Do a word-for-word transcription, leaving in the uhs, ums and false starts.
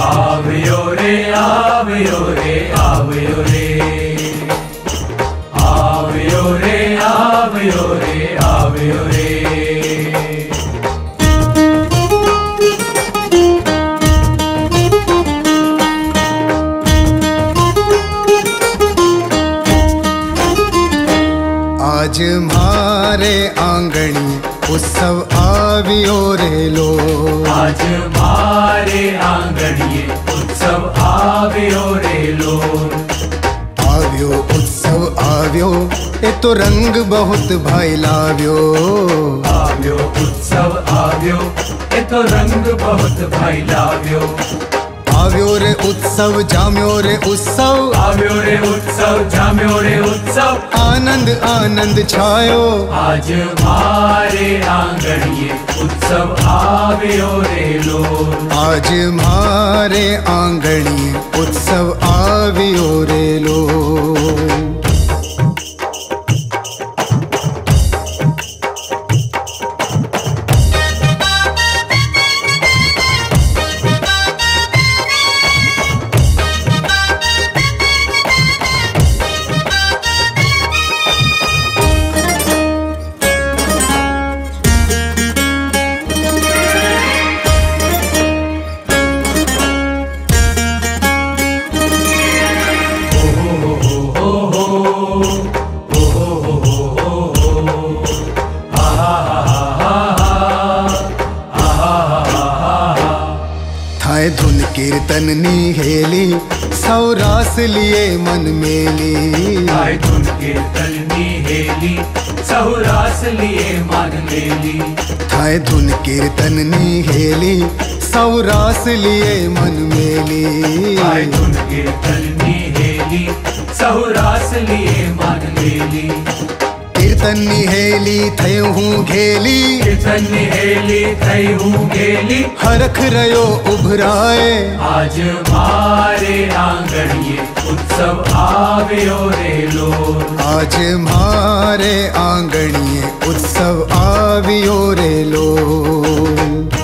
આવ્યો રે આવ્યો રે આવ્યો રે આવ્યો રે આવ્યો રે આવ્યો રે आज मारे आंगणी उत्सव આવ્યો રે લો आज मारे आंगणीए उत्सव આવ્યો रे लो આવ્યો उत्सव આવ્યો એ તો રંગ बहुत ભાઈ લાવ્યો આવ્યો उत्सव આવ્યો એ તો रंग बहुत भाई लाव्यो આવ્યો રે उत्सव જામ્યો રે उत्सव આવ્યો રે उत्सव જામ્યો રે उत्सव आनंद आनंद छायो आज मारे आंगणीए उत्सव આવ્યો रे लो आज मारे आंगणी उत्सव આવ્યો रे लो थाय धुन कीर्तन निहेली सौरास लिए मन मेली थाय धुन कीर्तन निहेली सौरास लिए मन मेली थाय धुन कीर्तन निहेली सौरास लिए मन मेली थाय धुन कीर्तन निहेली सौरास लिए मन मेली कीर्तन निहेली थई हूँ घेली कीर्तन निहेली थई हूँ घेली हरख रयो उभराए आज मारे आंगणीए उत्सव આવ્યો રે લો आज मारे आंगणीए उत्सव આવ્યો रे लो।